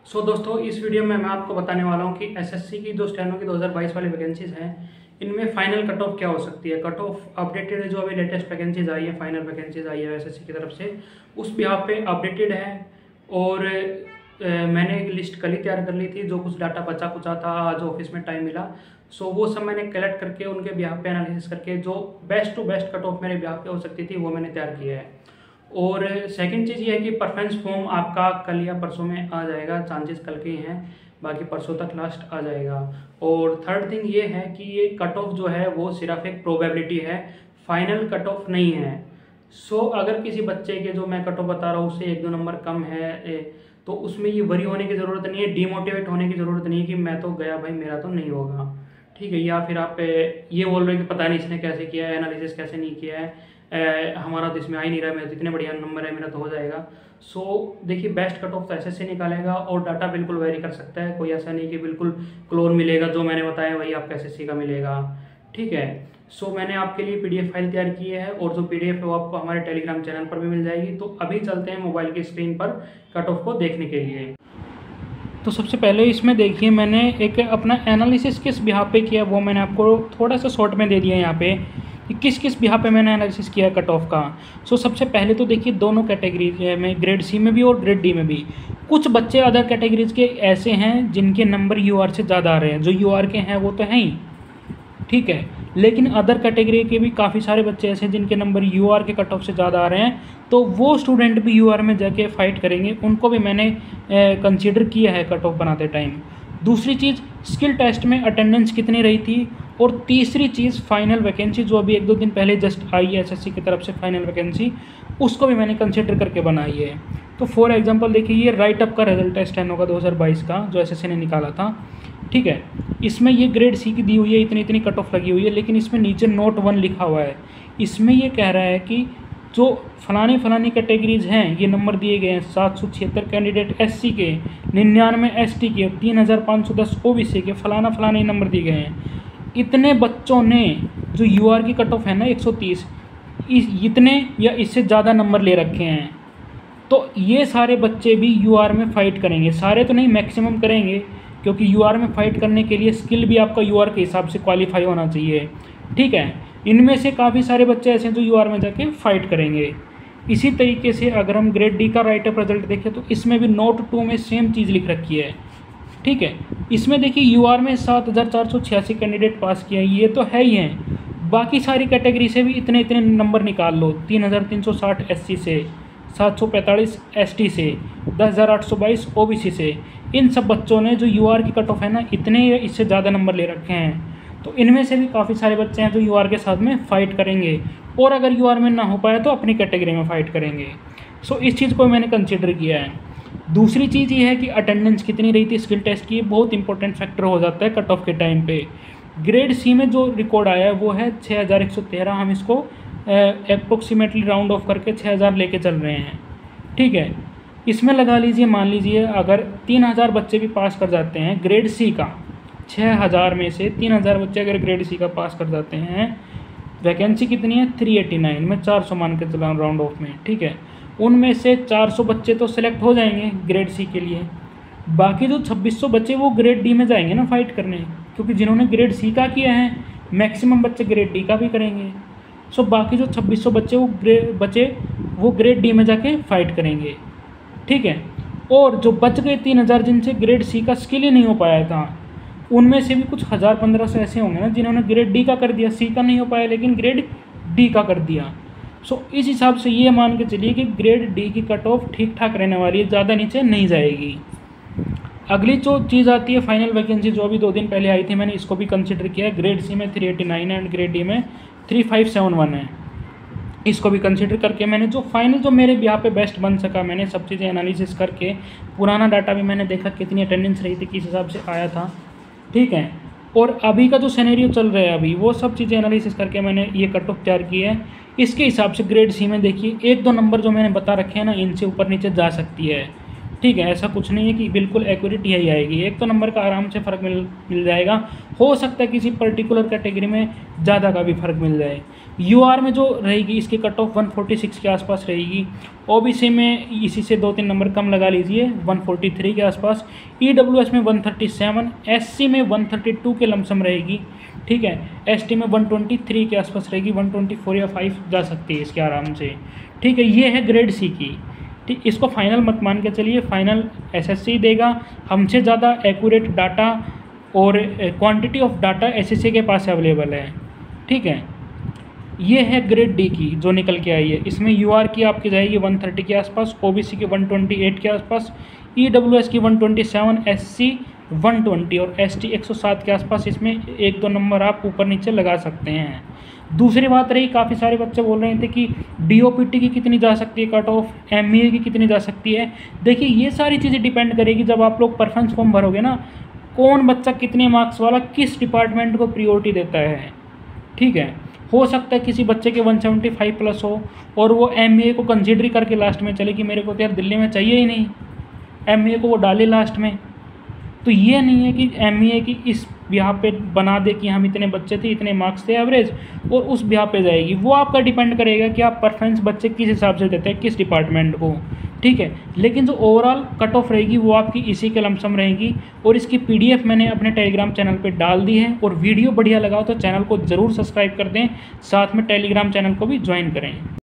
दोस्तों इस वीडियो में मैं आपको बताने वाला हूं कि एसएससी की जो स्टेनो की 2022 वाली वैकेंसीज हैं इनमें फाइनल कट ऑफ क्या हो सकती है। कट ऑफ अपडेटेड है, जो अभी लेटेस्ट वैकेंसीज आई है, फाइनल वैकेंसीज आई है एसएससी की तरफ से, उस बिहाफ पे अपडेटेड है। और मैंने एक लिस्ट कल ही तैयार कर ली थी, जो कुछ डाटा बचा कुचा था आज ऑफिस में टाइम मिला, सो वो सब मैंने कलेक्ट करके उनके बिहाफ पे एनालिसिस करके जो best to best cut off मेरे बिहाफ पे हो सकती थी वो मैंने तैयार किया है। और सेकंड चीज़ ये है कि परफॉर्मेंस फॉर्म आपका कल या परसों में आ जाएगा, चांसेस कल के ही हैं, बाकी परसों तक लास्ट आ जाएगा। और थर्ड थिंग ये है कि ये कट ऑफ जो है वो सिर्फ एक प्रोबेबिलिटी है, फाइनल कट ऑफ नहीं है। अगर किसी बच्चे के जो मैं कट ऑफ बता रहा हूँ उससे 1-2 नंबर कम है तो उसमें ये वरी होने की ज़रूरत नहीं है, डिमोटिवेट होने की ज़रूरत नहीं है कि मैं तो गया भाई मेरा तो नहीं होगा, ठीक है। या फिर आप ये बोल रहे हैं कि पता नहीं इसने कैसे किया है, एनालिसिस कैसे नहीं किया है, हमारा तो इसमें आ ही नहीं रहा है, मेरा तो इतने बढ़िया नंबर है, मेरा तो हो जाएगा। देखिए बेस्ट कट ऑफ तो एसएससी निकालेगा और डाटा बिल्कुल वेरी कर सकता है, कोई ऐसा नहीं कि बिल्कुल क्लोन मिलेगा, जो मैंने बताया वही आपका एसएससी का मिलेगा, ठीक है। मैंने आपके लिए पीडीएफ फाइल तैयार की है और जो पीडीएफ है वो आपको हमारे टेलीग्राम चैनल पर भी मिल जाएगी। तो अभी चलते हैं मोबाइल की स्क्रीन पर कट ऑफ को देखने के लिए। तो सबसे पहले इसमें देखिए मैंने एक अपना एनालिसिस किस बिहाफ पे किया वो मैंने आपको थोड़ा सा शॉर्ट में दे दिया यहाँ पे कि किस किस बिहाफ पे मैंने एनालिसिस किया कट ऑफ का। सबसे पहले तो देखिए दोनों कैटेगरीज में, ग्रेड सी में भी और ग्रेड डी में भी, कुछ बच्चे अदर कैटेगरीज के ऐसे हैं जिनके नंबर यूआर से ज़्यादा आ रहे हैं। जो यूआर के हैं वो तो हैं ही, ठीक है, लेकिन अदर कैटेगरी के भी काफ़ी सारे बच्चे ऐसे हैं जिनके नंबर यूआर के कट ऑफ से ज़्यादा आ रहे हैं, तो वो स्टूडेंट भी यूआर में जाके फाइट करेंगे, उनको भी मैंने कंसीडर किया है कट ऑफ बनाते टाइम। दूसरी चीज़ स्किल टेस्ट में अटेंडेंस कितनी रही थी, और तीसरी चीज़ फाइनल वैकेंसी जो अभी 1-2 दिन पहले जस्ट आई है एसएससी की तरफ से फाइनल वैकेंसी, उसको भी मैंने कंसीडर करके बनाई है। तो फॉर एग्जांपल देखिए ये राइट अप का रिजल्ट है स्टेनो का 2022 का जो एसएससी ने निकाला था, ठीक है। इसमें ये ग्रेड सी की दी हुई है, इतनी इतनी कट ऑफ लगी हुई है, लेकिन इसमें नीचे नोट 1 लिखा हुआ है। इसमें ये कह रहा है कि जो फलानी कैटेगरीज हैं ये नंबर दिए गए हैं, 776 कैंडिडेट एससी के, 99 एसटी के, 3510 ओबीसी के, फलाना नंबर दिए गए हैं। इतने बच्चों ने जो यूआर की कट ऑफ है ना 130, इतने या इससे ज़्यादा नंबर ले रखे हैं, तो ये सारे बच्चे भी यूआर में फ़ाइट करेंगे। सारे तो नहीं, मैक्सिमम करेंगे, क्योंकि यूआर में फ़ाइट करने के लिए स्किल भी आपका यूआर के हिसाब से क्वालिफाई होना चाहिए, ठीक है। इनमें से काफ़ी सारे बच्चे ऐसे हैं जो यूआर में जाके फ़ाइट करेंगे। इसी तरीके से अगर हम ग्रेड डी का राइट अप रिजल्ट देखें तो इसमें भी नोट 2 में सेम चीज़ लिख रखी है, ठीक है। इसमें देखिए यूआर में 7486 कैंडिडेट पास किए हैं, ये तो है ही हैं। बाकी सारी कैटेगरी से भी इतने इतने नंबर निकाल लो, 3360 एससी से, 745 एसटी से, 10822 ओबीसी से, इन सब बच्चों ने जो यूआर की कट ऑफ है ना इतने या इससे ज़्यादा नंबर ले रखे हैं। तो इनमें से भी काफ़ी सारे बच्चे हैं जो यूआर के साथ में फ़ाइट करेंगे, और अगर यूआर में ना हो पाए तो अपनी कैटेगरी में फ़ाइट करेंगे। इस चीज़ को मैंने कंसिडर किया है। दूसरी चीज़ ये है कि अटेंडेंस कितनी रही थी स्किल टेस्ट की, बहुत इंपॉर्टेंट फैक्टर हो जाता है कट ऑफ के टाइम पे। ग्रेड सी में जो रिकॉर्ड आया है वो है 6113, हम इसको अप्रोक्सीमेटली राउंड ऑफ करके 6000 लेके चल रहे हैं, ठीक है। इसमें लगा लीजिए, मान लीजिए अगर 3000 बच्चे भी पास कर जाते हैं ग्रेड सी का, 6000 में से 3000 बच्चे अगर ग्रेड सी का पास कर जाते हैं, वैकेंसी कितनी है 389 में, 400 मान के चला राउंड ऑफ में, ठीक है। उनमें से 400 बच्चे तो सिलेक्ट हो जाएंगे ग्रेड सी के लिए, बाकी जो 2600 बच्चे वो ग्रेड डी में जाएंगे ना फाइट करने, क्योंकि जिन्होंने ग्रेड सी का किया है मैक्सिमम बच्चे ग्रेड डी का भी करेंगे। बाकी जो 2600 बच्चे वो ग्रेड डी में जाके फाइट करेंगे, ठीक है। और जो बच गए 3000 जिनसे ग्रेड सी का स्किल ही नहीं हो पाया था, उनमें से भी कुछ 1000-1500 ऐसे होंगे ना जिन्होंने ग्रेड डी का कर दिया, सी का नहीं हो पाया लेकिन ग्रेड डी का कर दिया। इस हिसाब से ये मान के चलिए कि ग्रेड डी की कट ऑफ ठीक ठाक रहने वाली है, ज़्यादा नीचे नहीं जाएगी। अगली जो चीज़ आती है फाइनल वैकेंसी, जो अभी 2 दिन पहले आई थी, मैंने इसको भी कंसिडर किया है। ग्रेड सी में 389 है एंड ग्रेड डी में 3571 है। इसको भी कंसिडर करके मैंने जो फाइनल जो मेरे यहाँ पे बेस्ट बन सका, मैंने सब चीज़ें एनालिसिस करके, पुराना डाटा भी मैंने देखा कितनी अटेंडेंस रही थी, किस हिसाब से आया था, ठीक है। और अभी का जो सिनेरियो चल रहा है अभी, वो सब चीज़ें एनालिसिस करके मैंने ये कट ऑफ तैयार की है। इसके हिसाब से ग्रेड सी में देखिए 1-2 नंबर जो मैंने बता रखे हैं ना, इनसे ऊपर नीचे जा सकती है, ठीक है, ऐसा कुछ नहीं है कि बिल्कुल एक्यूरेट यही आएगी, 1-2 नंबर का आराम से फ़र्क मिल जाएगा। हो सकता है किसी पर्टिकुलर कैटेगरी में ज़्यादा का भी फ़र्क मिल जाए। यूआर में जो रहेगी इसकी कट ऑफ 146 के आसपास रहेगी। ओबीसी में इसी से 2-3 नंबर कम लगा लीजिए, 143 के आसपास। ईडब्ल्यूएस में 137, एससी में 132 के लमसम रहेगी। ठीक है, एसटी में 123 के आसपास रहेगी, 124 या 5 जा सकती है इसके आराम से। ठीक है, ये है ग्रेड सी की। ठीक, इसको फाइनल मत मान के चलिए, फाइनल एसएससी देगा। हमसे ज़्यादा एक्यूरेट डाटा और क्वांटिटी ऑफ डाटा एसएससी के पास अवेलेबल है। ठीक है, ये है ग्रेड डी की जो निकल के आई है। इसमें यूआर की आपकी जाएगी 130 के आसपास, ओबीसी की 128 के आसपास, ईडब्ल्यूएस की 127, एससी 120 और एसटी 107 के आसपास। इसमें 1-2 नंबर आप ऊपर नीचे लगा सकते हैं। दूसरी बात रही, काफ़ी सारे बच्चे बोल रहे थे कि डीओपीटी की कितनी जा सकती है कट ऑफ, एमईए की कितनी जा सकती है। देखिए, ये सारी चीज़ें डिपेंड करेगी जब आप लोग प्रेफरेंस फॉर्म भरोगे ना, कौन बच्चा कितने मार्क्स वाला किस डिपार्टमेंट को प्रियोरिटी देता है। ठीक है, हो सकता है किसी बच्चे के 175 प्लस हो और वो एमईए को कंसीडर करके लास्ट में चले कि मेरे को तो यार दिल्ली में चाहिए ही नहीं, एमईए को वो डाले लास्ट में। तो ये नहीं है कि एमईए की इस ब्याह पे बना दे कि हम इतने बच्चे थे, इतने मार्क्स थे एवरेज, और उस ब्याह पे जाएगी। वो आपका डिपेंड करेगा कि आप प्रेफरेंस बच्चे किस हिसाब से देते हैं, किस डिपार्टमेंट को। ठीक है, लेकिन जो ओवरऑल कट ऑफ रहेगी वो आपकी इसी के लमसम रहेगी। और इसकी पीडीएफ मैंने अपने टेलीग्राम चैनल पे डाल दी है। और वीडियो बढ़िया लगा तो चैनल को ज़रूर सब्सक्राइब कर दें, साथ में टेलीग्राम चैनल को भी ज्वाइन करें।